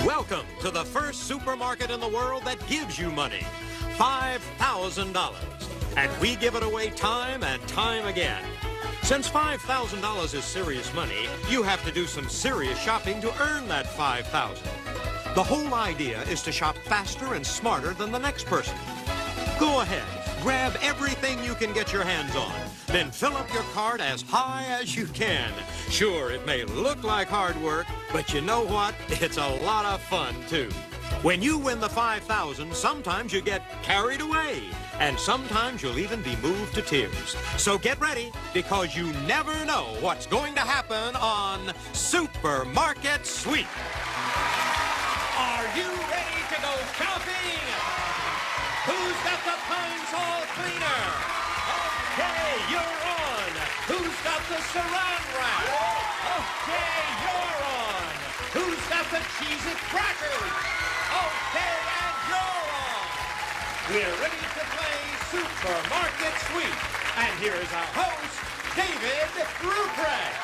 Welcome to the first supermarket in the world that gives you money, $5,000. And we give it away time and time again. Since $5,000 is serious money, you have to do some serious shopping to earn that $5,000. The whole idea is to shop faster and smarter than the next person. Go ahead, grab everything you can get your hands on. Then fill up your cart as high as you can. Sure, it may look like hard work, but you know what? It's a lot of fun, too. When you win the $5,000, sometimes you get carried away, and sometimes you'll even be moved to tears. So get ready, because you never know what's going to happen on Supermarket Sweep. Are you ready to go shopping? Who's got the Pine-Sol cleaner? Okay, you're on. Who's got the Saran wrap? Okay, you're on. Who's got the Cheez-It crackers? Okay, and you're on. We're ready to play Supermarket Sweep. And here's our host, David Ruprecht.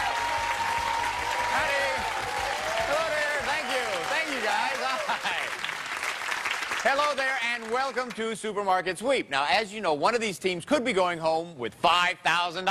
Howdy. Hello there. Thank you. Thank you, guys. Hi. Hello there, and welcome to Supermarket Sweep. Now, as you know, one of these teams could be going home with $5,000.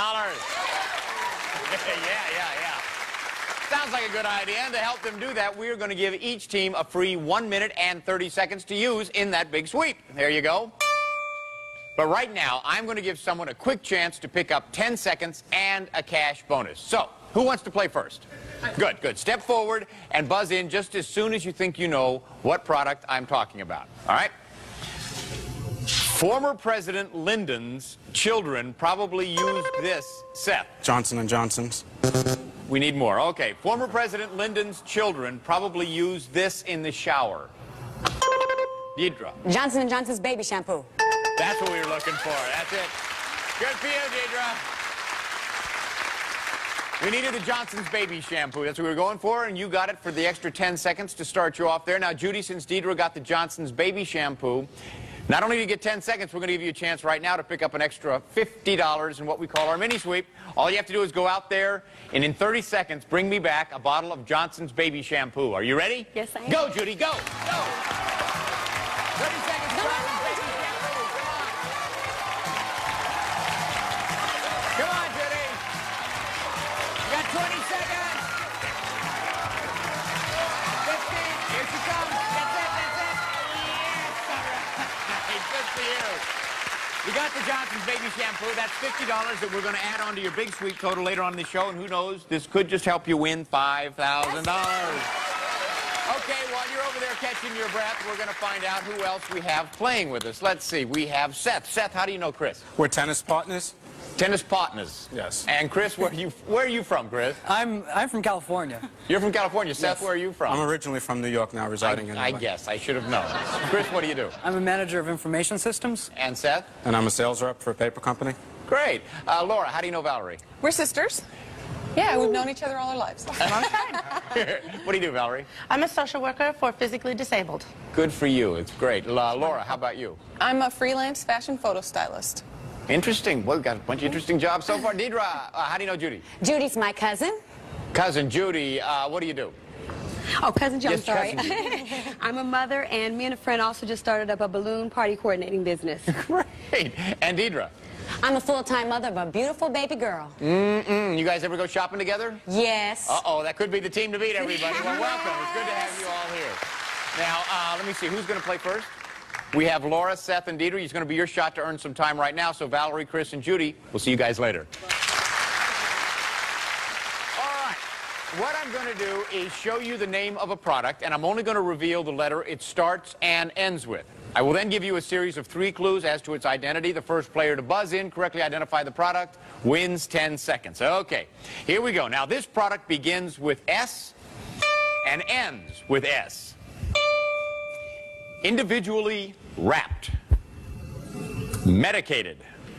Yeah. Sounds like a good idea, and to help them do that, we are going to give each team a free 1 minute and 30 seconds to use in that big sweep. There you go. But right now, I'm going to give someone a quick chance to pick up 10 seconds and a cash bonus. So, who wants to play first? Good. Step forward and buzz in just as soon as you think you know what product I'm talking about. All right? Former President Lyndon's children probably used this. Seth. Johnson & Johnson's. We need more. Okay. Former President Lyndon's children probably used this in the shower. Deidra. Johnson & Johnson's baby shampoo. That's what we were looking for. That's it. Good for you, Deidra. We needed the Johnson's baby shampoo. That's what we were going for, and you got it for the extra 10 seconds to start you off there. Now, Judy, since Deidra got the Johnson's baby shampoo, not only do you get 10 seconds, we're going to give you a chance right now to pick up an extra $50 in what we call our mini sweep. All you have to do is go out there, and in 30 seconds, bring me back a bottle of Johnson's baby shampoo. Are you ready? Yes, I am. Go, Judy, go! 30 seconds. Come on. Come on, Judy. You got 20 seconds. 15. Here she comes. That's it. Yes, all right. Good for you. You got the Johnson's baby shampoo. That's $50 that we're going to add on to your big sweep total later on in the show. And who knows, this could just help you win $5,000. Okay, while you're over there catching your breath, we're going to find out who else we have playing with us. Let's see. We have Seth. Seth, how do you know Chris? We're tennis partners. Tennis partners. Yes. And Chris, where are you from, Chris? I'm from California. You're from California. Seth, Yes. where are you from? I'm originally from New York, now residing in LA. I guess. I should have known. Chris, what do you do? I'm a manager of information systems. And Seth? And I'm a sales rep for a paper company. Great. Laura, how do you know Valerie? We're sisters. Yeah, we've known each other all our lives. Long time. What do you do, Valerie? I'm a social worker for physically disabled. Good for you. It's great. Laura, how about you? I'm a freelance fashion photo stylist. Interesting. Well, we've got a bunch of interesting jobs so far. Deidra, how do you know Judy? Judy's my cousin. Cousin Judy, what do you do? Oh, Cousin Joe, Yes, sorry. Cousin Judy. I'm a mother, and me and a friend also just started up a balloon party coordinating business. Great. And Deidra? I'm a full-time mother of a beautiful baby girl. You guys ever go shopping together? Yes. Uh-oh, that could be the team to beat, everybody. Well, welcome. It's good to have you all here. Now, let me see. Who's going to play first? We have Laura, Seth, and Deidra. It's going to be your shot to earn some time right now. So Valerie, Chris, and Judy, we'll see you guys later. All right. What I'm going to do is show you the name of a product, and I'm only going to reveal the letter it starts and ends with. I will then give you a series of 3 clues as to its identity. The first player to buzz in, correctly identify the product, wins 10 seconds. Okay, here we go. Now, this product begins with S and ends with S. Individually wrapped. Medicated.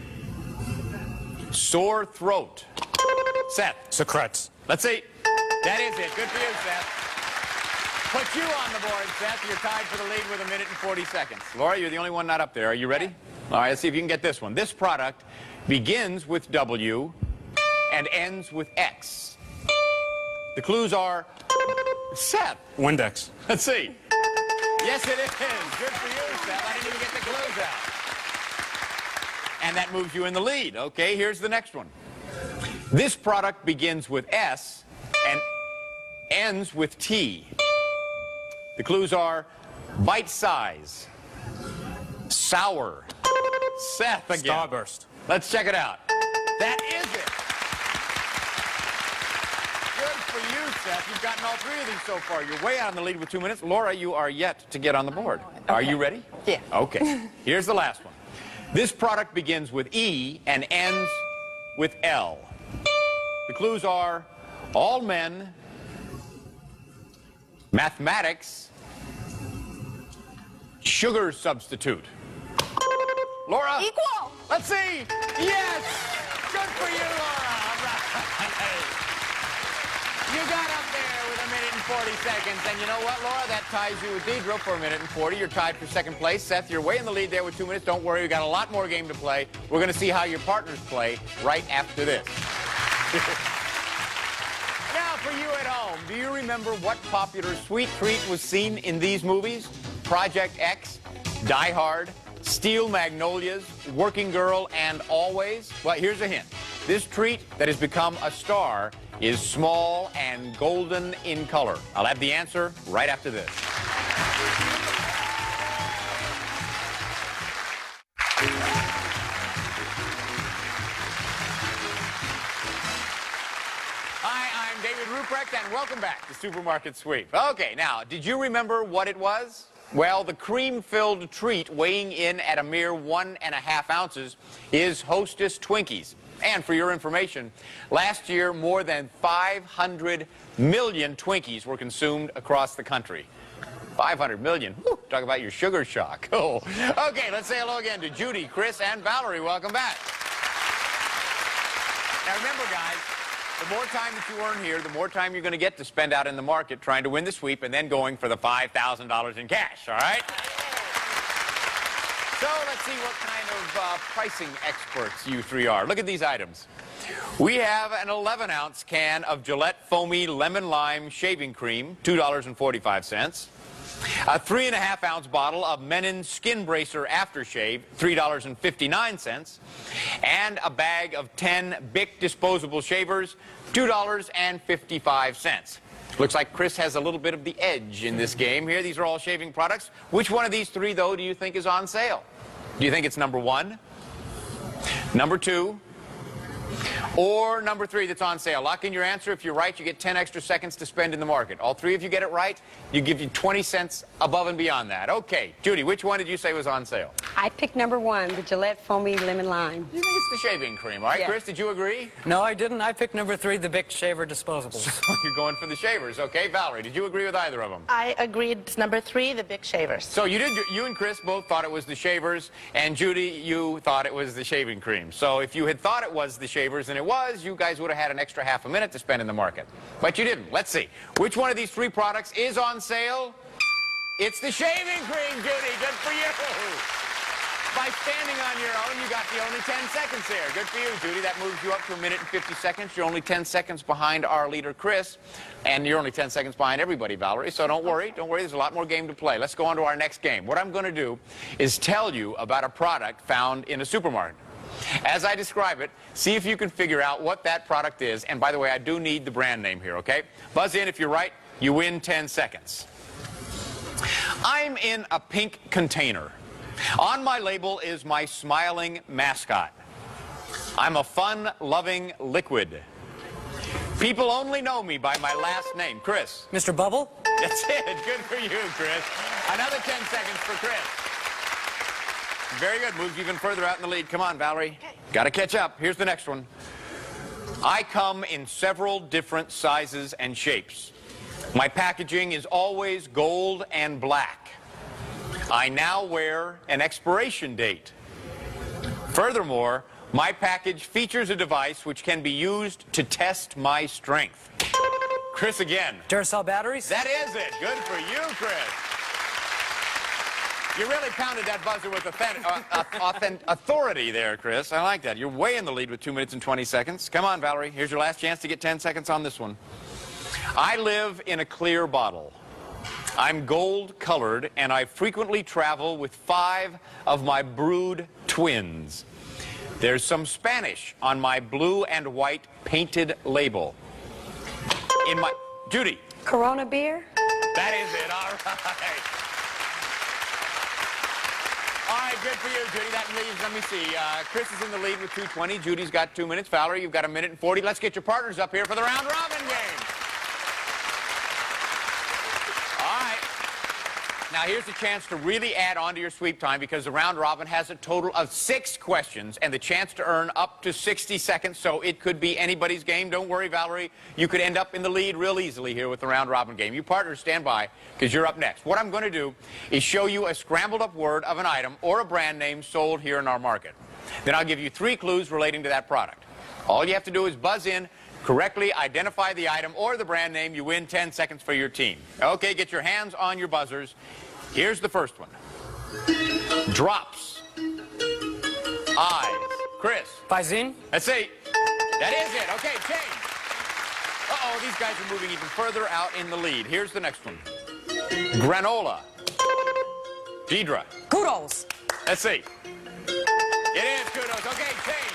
Sore throat. Seth. Secrets. Let's see. That is it. Good for you, Seth. Put you on the board, Seth. You're tied for the lead with 1 minute and 40 seconds. Laura, you're the only one not up there. Are you ready? All right, let's see if you can get this one. This product begins with W and ends with X. The clues are Seth. Windex. Let's see. Yes, it is. Good for you, Seth. I didn't even get the clues out. And that moves you in the lead. Okay, here's the next one. This product begins with S and ends with T. The clues are bite size, sour, Seth again. Starburst. Let's check it out. That is it. Good for you, Seth. You've gotten all three of these so far. You're way out in the lead with 2 minutes. Laura, you are yet to get on the board. Okay. Are you ready? Yeah. Okay. Here's the last one. This product begins with E and ends with L. The clues are all men, mathematics, sugar substitute. Laura? Equal. Let's see. Yes. Good for you, Laura. All right. You got up there with 1 minute and 40 seconds. And you know what, Laura? That ties you with Deidra for 1 minute and 40. You're tied for second place. Seth, you're way in the lead there with 2 minutes. Don't worry. We've got a lot more game to play. We're going to see how your partners play right after this. Now, for you at home, do you remember what popular sweet treat was seen in these movies? Project X, Die Hard, Steel Magnolias, Working Girl, and Always? Well, here's a hint. This treat that has become a star is small and golden in color. I'll have the answer right after this. Hi, I'm David Ruprecht, and welcome back to Supermarket Sweep. Okay, now, did you remember what it was? Well, the cream-filled treat weighing in at a mere 1.5 ounces is Hostess Twinkies. And for your information, last year more than 500 million Twinkies were consumed across the country. 500 million. Whew, talk about your sugar shock. Oh. Okay, let's say hello again to Judy, Chris, and Valerie. Welcome back. Now remember, guys, the more time that you earn here, the more time you're going to get to spend out in the market trying to win the sweep and then going for the $5,000 in cash, all right? So let's see what kind of pricing experts you three are. Look at these items. We have an 11-ounce can of Gillette Foamy Lemon Lime Shaving Cream, $2.45. A 3.5-ounce bottle of Menon Skin Bracer Aftershave, $3.59. And a bag of 10 Bic disposable shavers, $2.55. Looks like Chris has a little bit of the edge in this game here. These are all shaving products. Which one of these three, though, do you think is on sale? Do you think it's number 1, number 2, or number 3 that's on sale? Lock in your answer. If you're right, you get 10 extra seconds to spend in the market. All three of you get it right, you give you 20 cents above and beyond that. Okay, Judy, which one did you say was on sale? I picked number 1, the Gillette Foamy Lemon Lime. You think it's the shaving cream, all right? Yeah. Chris, did you agree? No, I didn't. I picked number 3, the Bic Shaver Disposables. You're going for the shavers, okay? Valerie, did you agree with either of them? I agreed. It's number 3, the Bic Shavers. So you and Chris both thought it was the shavers, and Judy, you thought it was the shaving cream. So if you had thought it was the shavers and it was, you guys would have had an extra half a minute to spend in the market. But you didn't. Let's see. Which one of these three products is on sale? It's the shaving cream, Judy. Good for you. By standing on your own, you got the only 10 seconds there. Good for you, Judy. That moves you up to 1 minute and 50 seconds. You're only 10 seconds behind our leader, Chris. And you're only 10 seconds behind everybody, Valerie. So don't worry. Don't worry. There's a lot more game to play. Let's go on to our next game. What I'm going to do is tell you about a product found in a supermarket. As I describe it, see if you can figure out what that product is. And by the way, I do need the brand name here, okay? Buzz in. If you're right, you win 10 seconds. I'm in a pink container. On my label is my smiling mascot. I'm a fun-loving liquid. People only know me by my last name. Chris. Mr. Bubble? That's it. Good for you, Chris. Another 10 seconds for Chris. Very good. Moves even further out in the lead. Come on, Valerie. Got to catch up. Here's the next one. I come in several different sizes and shapes. My packaging is always gold and black. I now wear an expiration date. Furthermore, my package features a device which can be used to test my strength. Chris again. Duracell batteries? That is it. Good for you, Chris. You really pounded that buzzer with authority there, Chris. I like that. You're way in the lead with 2 minutes and 20 seconds. Come on, Valerie. Here's your last chance to get 10 seconds on this one. I live in a clear bottle. I'm gold-colored, and I frequently travel with 5 of my brood twins. There's some Spanish on my blue and white painted label. In my... Judy. Corona beer? That is it. All right. All right, good for you, Judy. That leaves, let me see, Chris is in the lead with 2:20. Judy's got 2 minutes. Valerie, you've got 1 minute and 40. Let's get your partners up here for the round-robin game. All right. Now, here's a chance to really add on to your sweep time because the round-robin has a total of 6 questions and the chance to earn up to 60 seconds, so it could be anybody's game. Don't worry, Valerie. You could end up in the lead real easily here with the round-robin game. You partners stand by because you're up next. What I'm going to do is show you a scrambled-up word of an item or a brand name sold here in our market. Then I'll give you 3 clues relating to that product. All you have to do is buzz in, correctly identify the item or the brand name. You win 10 seconds for your team. Okay, get your hands on your buzzers. Here's the first one. Drops. Eyes. Chris. Visine? Let's see. That is it. Okay, change. Uh-oh, these guys are moving even further out in the lead. Here's the next one. Granola. Deidra. Kudos. Let's see. It is kudos. Okay, change.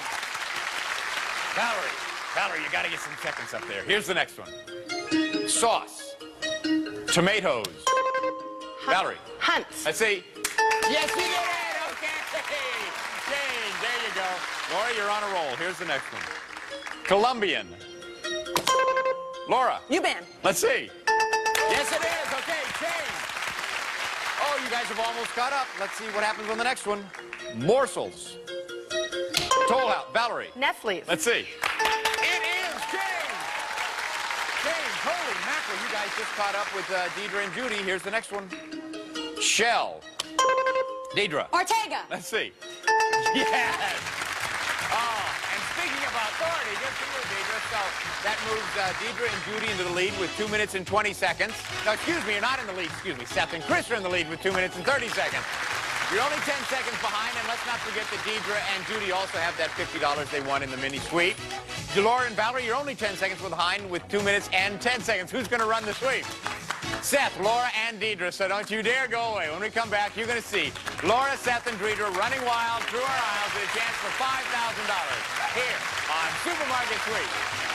Valerie, you got to get some seconds up there. Here's the next one. Sauce. Tomatoes. Valerie. Hunts. Let's see. Yes, you did it! Okay. Change. There you go. Laura, you're on a roll. Here's the next one. Colombian. Laura. U-Ban. Let's see. Yes, it is. Okay, change. Oh, you guys have almost caught up. Let's see what happens on the next one. Morsels. Toll House. Valerie. Nestle's. Let's see. It is change. Change. Holy mackerel. You guys just caught up with Deidra and Judy. Here's the next one. Shell. Deidra. Ortega. Let's see. Yes. Oh, and speaking of authority, good for you, Deidra. So that moves Deidra and Judy into the lead with 2 minutes and 20 seconds. No, excuse me, you're not in the lead. Excuse me. Seth and Chris are in the lead with 2 minutes and 30 seconds. You're only 10 seconds behind, and let's not forget that Deidra and Judy also have that $50 they won in the mini sweep. Laura and Valerie, you're only 10 seconds behind with 2 minutes and 10 seconds. Who's going to run the sweep? Seth, Laura, and Deidra, so don't you dare go away. When we come back, you're going to see Laura, Seth, and Deidra running wild through our aisles with a chance for $5,000 here on Supermarket Sweep.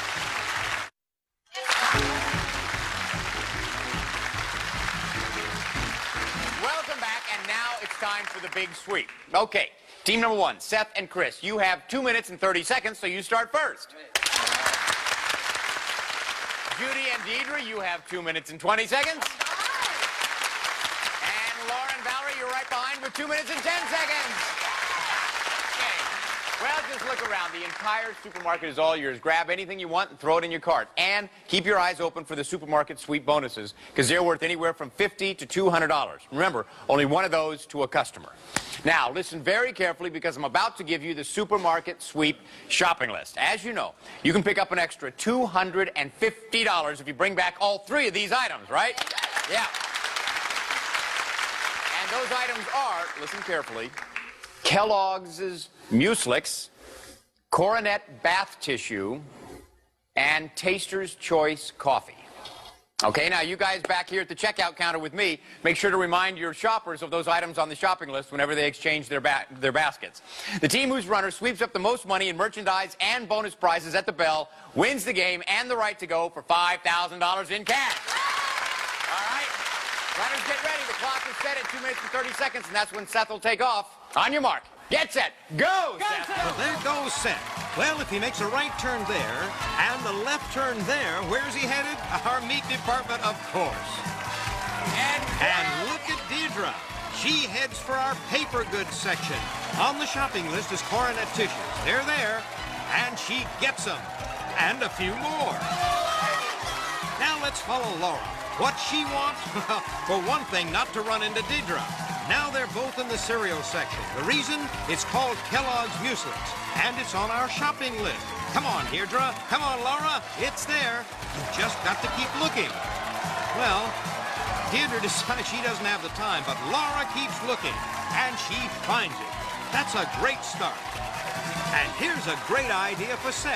Welcome back, and now it's time for the big sweep. Okay, team number 1, Seth and Chris, you have 2 minutes and 30 seconds, so you start first. Judy and Deidra, you have 2 minutes and 20 seconds. And Laura and Valerie, you're right behind with 2 minutes and 10 seconds. Okay. Well, just look around. The entire supermarket is all yours. Grab anything you want and throw it in your cart. And keep your eyes open for the supermarket sweep bonuses, because they're worth anywhere from $50 to $200. Remember, only one of those to a customer. Now, listen very carefully because I'm about to give you the supermarket sweep shopping list. As you know, you can pick up an extra $250 if you bring back all 3 of these items, right? Yeah. And those items are, listen carefully, Kellogg's Mueslix, Coronet Bath Tissue, and Taster's Choice Coffee. Okay, now you guys back here at the checkout counter with me, make sure to remind your shoppers of those items on the shopping list whenever they exchange their baskets. The team whose runner sweeps up the most money in merchandise and bonus prizes at the bell wins the game and the right to go for $5,000 in cash. All right, runners get ready. The clock is set at 2 minutes and 30 seconds, and that's when Seth will take off. On your mark, get set, go, Seth. Well, there goes Seth. Well, if he makes a right turn there and the left turn there, where's he headed? Our meat department, of course. And look at Deidra. She heads for our paper goods section. On the shopping list is Coronet tissues. They're there, and she gets them. And a few more. Now let's follow Laura. What she wants? For one thing, not to run into Deidra. Now they're both in the cereal section. The reason? It's called Kellogg's Mueslix, and it's on our shopping list. Come on, Deidra. Come on, Laura. It's there. You've just got to keep looking. Well, Deidra decides she doesn't have the time, but Laura keeps looking, and she finds it. That's a great start. And here's a great idea for Seth.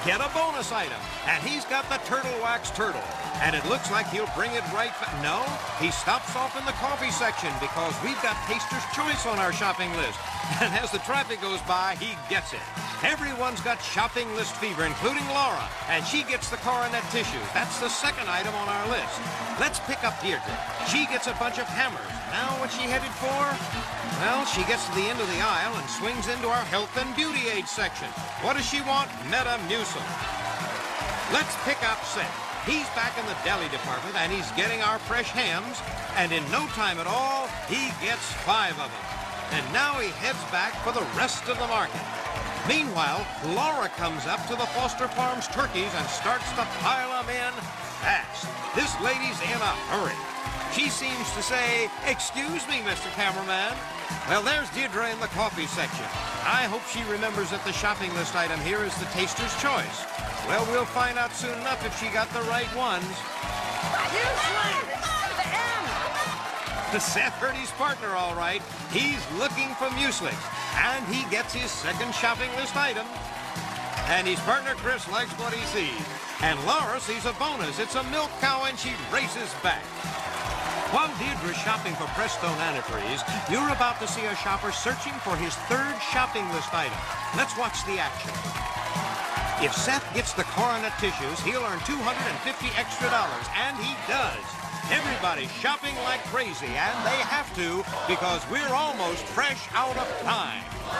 get a bonus item. And he's got the turtle wax turtle. And it looks like he'll bring it right back. No, he stops off in the coffee section because we've got Taster's Choice on our shopping list. And as the traffic goes by, he gets it. Everyone's got shopping list fever, including Laura, and she gets the coronet tissues. That's the second item on our list. Let's pick up Deidra. She gets a bunch of hammers. Now what's she headed for? Well, she gets to the end of the aisle and swings into our health and beauty aid section. What does she want? Metamucil. Let's pick up Seth. He's back in the deli department, and he's getting our fresh hams, and in no time at all, he gets 5 of them. And now he heads back for the rest of the market. Meanwhile, Laura comes up to the Foster Farms turkeys and starts to pile them in fast. This lady's in a hurry. She seems to say, "Excuse me, Mr. Cameraman." Well, there's Deidra in the coffee section. I hope she remembers that the shopping list item here is the Taster's Choice. Well, we'll find out soon enough if she got the right ones. Seth heard his partner all right. He's looking for muesli, and he gets his second shopping list item. And his partner, Chris, likes what he sees. And Laura sees a bonus. It's a milk cow, and she races back. While Deidra's shopping for Prestone antifreeze, you're about to see a shopper searching for his third shopping list item. Let's watch the action. If Seth gets the coronet tissues, he'll earn $250 extra, and he does. Everybody's shopping like crazy, and they have to because we're almost fresh out of time.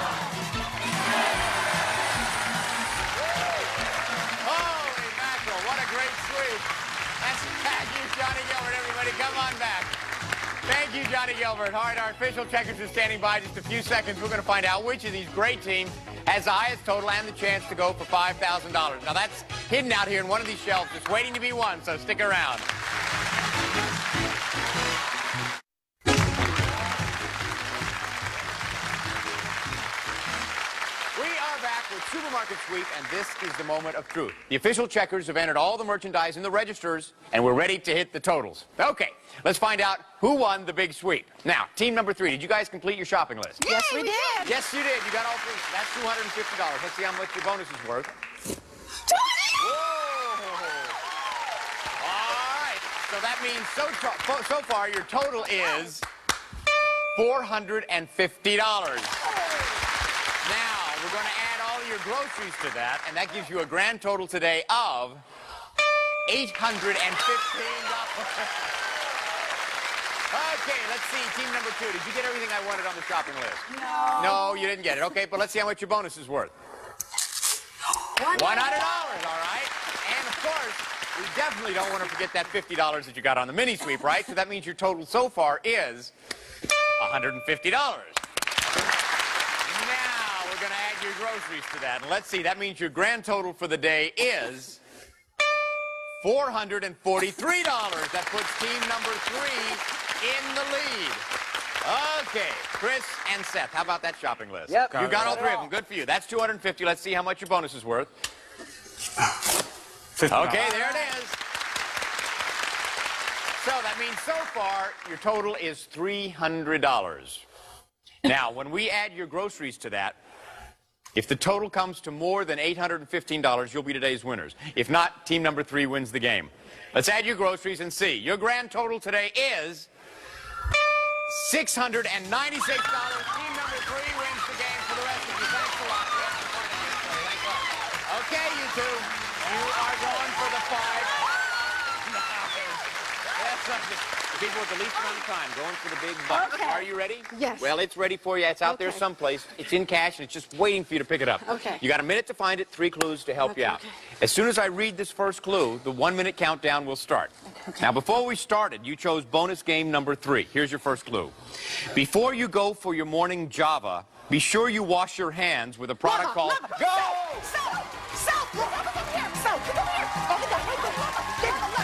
Holy mackerel, what a great sweep. Thank you, Johnny Gilbert, everybody. Come on back. Thank you, Johnny Gilbert. All right, our official checkers are standing by. Just a few seconds. We're going to find out which of these great teams has the highest total and the chance to go for $5,000. Now, that's hidden out here in one of these shelves, just waiting to be won, so stick around. Supermarket Sweep, and this is the moment of truth. The official checkers have entered all the merchandise in the registers, and we're ready to hit the totals. Okay, let's find out who won the big sweep. Now, team number 3, did you guys complete your shopping list? Yes, we did. Yes, you did. You got all 3. That's $250. Let's see how much your bonus is worth. 20! Whoa! All right, so that means so far your total is $450. Now, we're going to add all your groceries to that, and that gives you a grand total today of $815. Okay, let's see. Team number 2, did you get everything I wanted on the shopping list? No. No, you didn't get it. Okay, but let's see how much your bonus is worth. $100, all right? And, of course, we definitely don't want to forget that $50 that you got on the mini sweep, right? So that means your total so far is $150. Going to add your groceries to that. And let's see, that means your grand total for the day is $443. That puts team number 3 in the lead. Okay, Chris and Seth, how about that shopping list? Yep. You got all 3 of them. Good for you. That's $250. Let's see how much your bonus is worth. $50. Okay, there it is. So that means so far your total is $300. Now, when we add your groceries to that, if the total comes to more than $815, you'll be today's winners. If not, team number 3 wins the game. Let's add your groceries and see. Your grand total today is $696. Team number 3 wins the game. For the rest of you, thanks a lot. Thanks a lot. Okay, you two, you are going for the 5. The people with the least amount of time going for the big bucks. Okay. Are you ready? Yes. Well, it's ready for you. It's out there someplace. It's in cash, and it's just waiting for you to pick it up. Okay. You got a minute to find it, 3 clues to help you out. Okay. As soon as I read this first clue, the 1-minute countdown will start. Now, before we started, you chose bonus game number 3. Here's your first clue. Before you go for your morning Java, be sure you wash your hands with a product called... Go! Seth! Come here! Seth, come here! Over there, right there. There, look,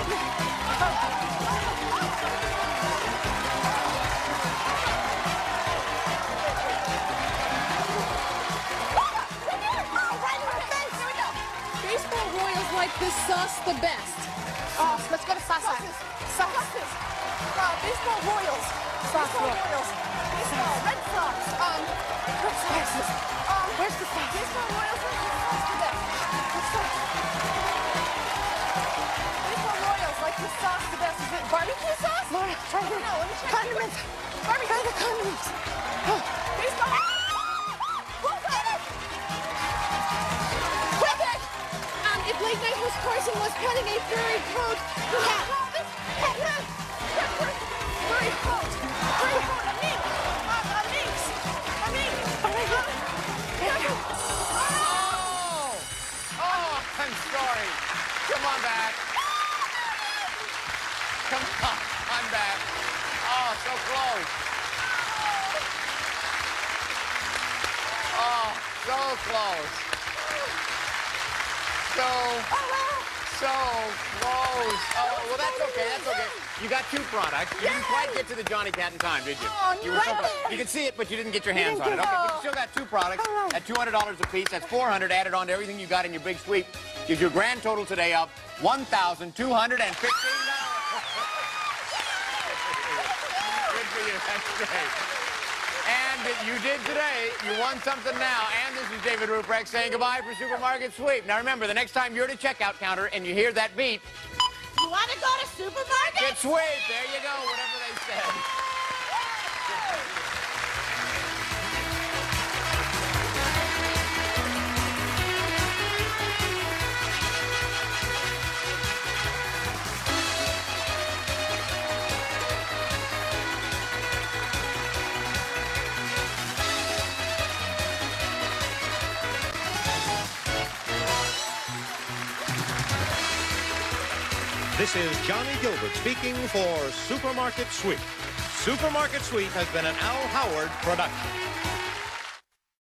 like this sauce the best. Oh, let's go to sauces. Sauces. Baseball Royals. Baseball Royals. Baseball Red Sox. Red Sox. Where's the sauce? Baseball Royals. Where's the sauce for that? Baseball Royals like the sauce the best. Is it barbecue sauce? Laura, try the No, let me check. condiments. Barbecue. Try the condiments. Baseball. Who got it? Quick it! If late night horse coursing was petting a furry coat, he had. Furry coat. Furry coat. A mink. A minx. A mink. Oh, I'm sorry. Come on back. Come on, I'm back. Oh, so close. Oh, so close. So close. Oh, well, that's okay. That's okay. You got two products. You didn't quite get to the Johnny Cat in time, did you? Oh, You were so close. You can see it, but you didn't get your hands on it. Okay, but you still got two products at $200 a piece. That's $400 added on to everything you got in your big sweep. Gives you a grand total today of $1,215. Good for you. That's great. And you did today. You won something now. And this is David Ruprecht saying goodbye for Supermarket Sweep. Now remember, the next time you're at a checkout counter and you hear that beep, You want to go to supermarket? get sweep. There you go, whatever they said. This is Johnny Gilbert speaking for Supermarket Sweep. Supermarket Sweep has been an Al Howard production.